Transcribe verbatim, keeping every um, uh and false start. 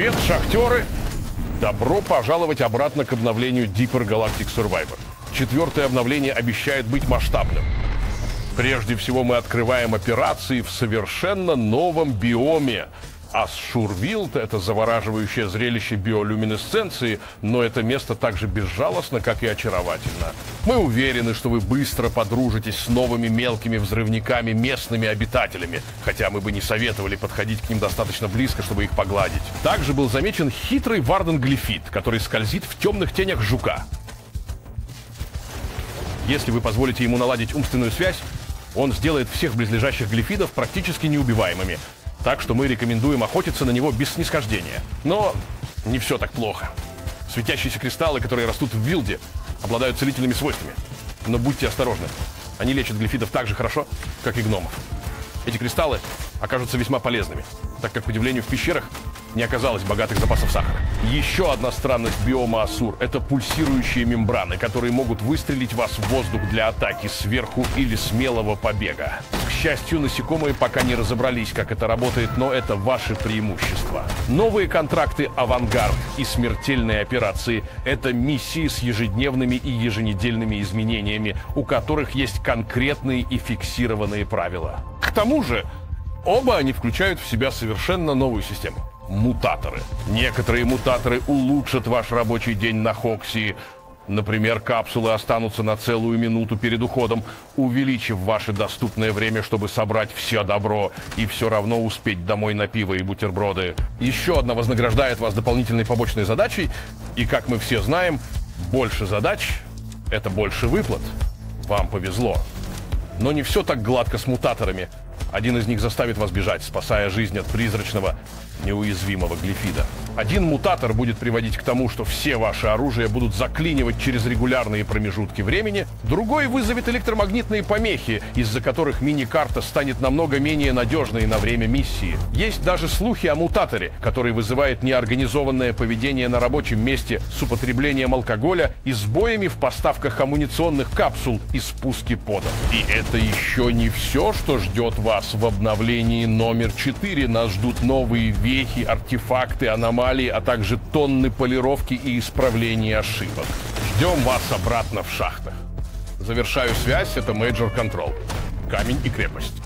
Привет, шахтеры! Добро пожаловать обратно к обновлению Deeper Galactic Survivor. Четвертое обновление обещает быть масштабным. Прежде всего мы открываем операции в совершенно новом биоме. Асшурвилд — это завораживающее зрелище биолюминесценции, но это место так же безжалостно, как и очаровательно. Мы уверены, что вы быстро подружитесь с новыми мелкими взрывниками, местными обитателями, хотя мы бы не советовали подходить к ним достаточно близко, чтобы их погладить. Также был замечен хитрый варден-глифит, который скользит в темных тенях жука. Если вы позволите ему наладить умственную связь, он сделает всех близлежащих глифидов практически неубиваемыми. Так что мы рекомендуем охотиться на него без снисхождения. Но не все так плохо. Светящиеся кристаллы, которые растут в Вилде, обладают целительными свойствами. Но будьте осторожны. Они лечат глифидов так же хорошо, как и гномов. Эти кристаллы окажутся весьма полезными, так как, к удивлению, в пещерах не оказалось богатых запасов сахара. Еще одна странность биома Асур — это пульсирующие мембраны, которые могут выстрелить вас в воздух для атаки сверху или смелого побега. К счастью, насекомые пока не разобрались, как это работает, но это ваше преимущество. Новые контракты «Авангард» и смертельные операции — это миссии с ежедневными и еженедельными изменениями, у которых есть конкретные и фиксированные правила. К тому же, оба они включают в себя совершенно новую систему. Мутаторы. Некоторые мутаторы улучшат ваш рабочий день на Хоксии. Например, капсулы останутся на целую минуту перед уходом, увеличив ваше доступное время, чтобы собрать все добро и все равно успеть домой на пиво и бутерброды. Еще одна вознаграждает вас дополнительной побочной задачей, и, как мы все знаем, больше задач — это больше выплат. Вам повезло. Но не все так гладко с мутаторами. Один из них заставит вас бежать, спасая жизнь от призрачного, неуязвимого глифида. Один мутатор будет приводить к тому, что все ваши оружия будут заклинивать через регулярные промежутки времени. Другой вызовет электромагнитные помехи, из-за которых мини-карта станет намного менее надежной на время миссии. Есть даже слухи о мутаторе, который вызывает неорганизованное поведение на рабочем месте с употреблением алкоголя и сбоями в поставках амуниционных капсул и спуске подов. И это еще не все, что ждет вас в обновлении номер четыре. Нас ждут новые вехи, артефакты, аномалии, а также тонны полировки и исправления ошибок. Ждем вас обратно в шахтах. Завершаю связь. Это Major Control. Камень и крепость.